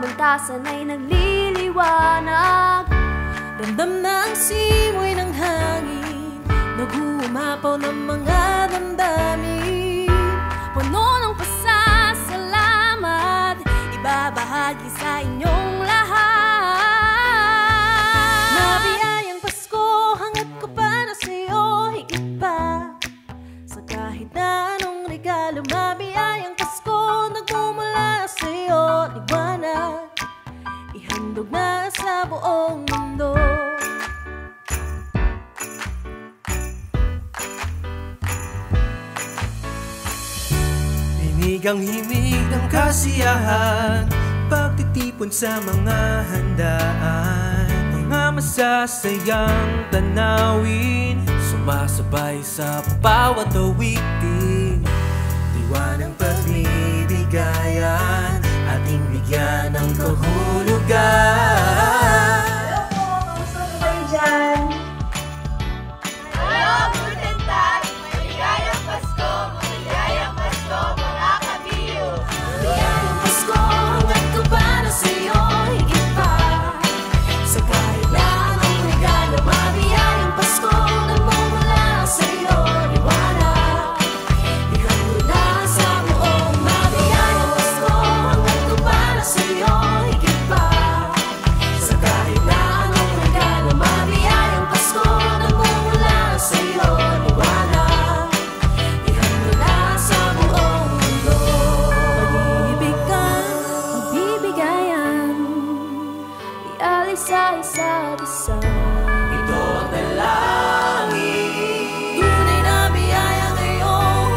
kamantasan ay nagliliwanag. Ramdam na ang simoy ng hangin, nag-uumapaw ng mga damdamin. Puno ng pasasalamat, ibabahagi sa inyong lahat. Mabiyayang Pasko, hangat ko para sa'yo higit pa. Sa kahit na anong regalo, mabiyayang Pasko, nagmumula sa'yo liwanag, ihandog na sa buong mundo. Ang himig ng kasiyahan, pagtitipon sa mga handaan, mga masasayang tanawin, sumasabay sa bawat awitin. Diwa ng pagbibigayan, ating bigyan ng kahulugan. Hello po, kamusta po kayo dyan? Hello, guten Tag! Maligayang Pasko! Maligayang Pasko, mga kabiyo! Mabiyayang Pasko, hangat ko para sa'yo higit pa. Sa kahit na anong regalo, mabiyayang Pasko, nagmumula sa'yo liwanag, ihandog na sa buong. Mabiyayang Pasko, hangat ko para sa'yo higit pa. Sa kahit na anong regalo, mabiyayang Pasko, nagmumula sa'yo liwanag, ihandog na sa buong mundo. Pag-iibigan, pagbibigayan, i-alay sa isa't isa. Ito ang dalangin, Tunay na biyaya ngayong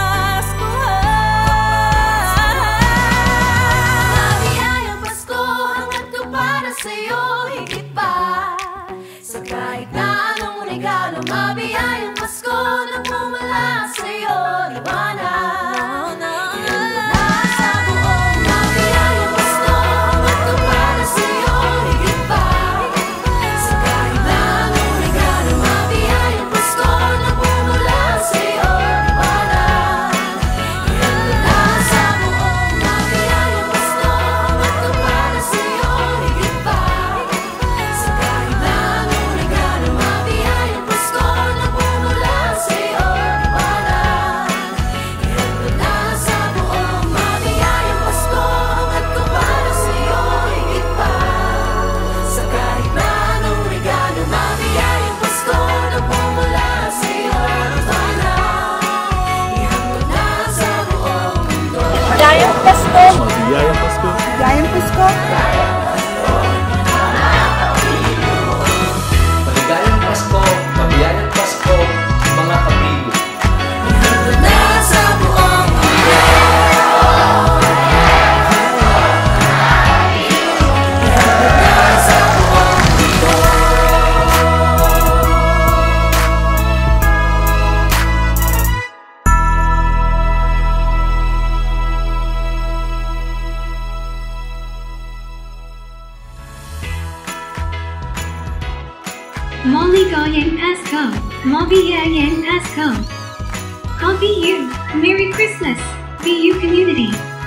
Kapaskuhan. Mabiyayang Pasko, hangat ko para sa'yo higit pa. Sa kahit na anong regalo, mabiyayang Pasko, nagmumula sa'yo liwanag, ihandog na sa buong. Mabiyayang Pasko, hangat ko para sa'yo higit pa. Sa kahit na anong regalo, mabiyayang Pasko, nagmumula sa'yo liwanag, ihandog na sa buong. Mabiyayang Pasko, hangat ko para sa'yo higit pa. Sa kahit na anong regalo, mabiyayang Pasko, nagmumula sa'yo liwanag, ihandog na sa buong. Mabiyayang Pasko, hangat ko para sa'yo higit pa. Sa kahit na anong regalo, mabiyayang Pasko, nagmumula sa'yo liwanag, ihandog na sa buong mundo. Maligayang Pasko! Biyayang Pasko. Maligayang Pasko! Maligayang Pasko, mabiyayang Pasko, mga kabiyo. Ihandog na sa buong mundo. Ihandog na sa buong mundo. Maligayang Pasko, MaBIYAYAng Pasko. Happy You, Merry Christmas, BU community.